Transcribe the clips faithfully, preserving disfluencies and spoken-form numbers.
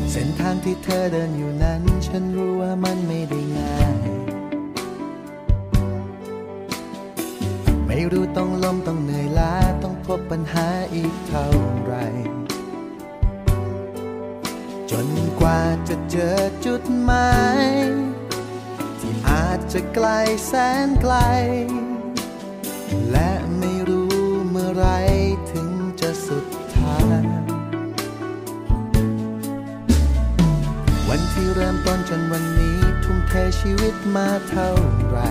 เส้นทางที่เธอเดินอยู่นั้นฉันรู้ว่ามันไม่ได้ง่ายไม่รู้ต้องล้มต้องเหนื่อยล้าต้องพบปัญหาอีกเท่าไรจนกว่าจะเจอจุดหมายที่อาจจะไกลแสนไกลและไม่รู้เมื่อไรถึงจะสุดทางวันที่เริ่มต้นจนวันนี้ทุ่มเทชีวิตมาเท่าไร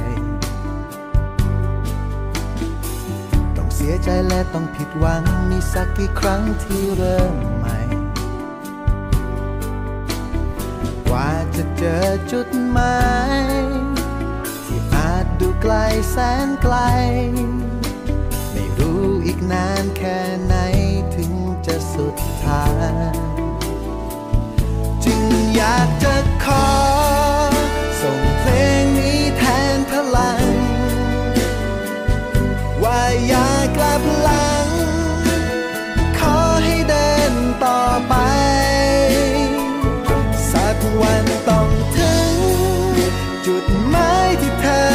ต้องเสียใจและต้องผิดหวังมีสักกี่ครั้งที่เริ่มใหม่กว่าจะเจอจุดหมายที่อาจดูไกลแสนไกลไม่รู้อีกนานแค่ไหนถึงจะสุดทางจึงอยากจะขอส่งเพลงนี้แทนพลังว่าอย่ากลับหลังขอให้เดินต่อไปสักวันต้องถึงจุดหมายที่เธอ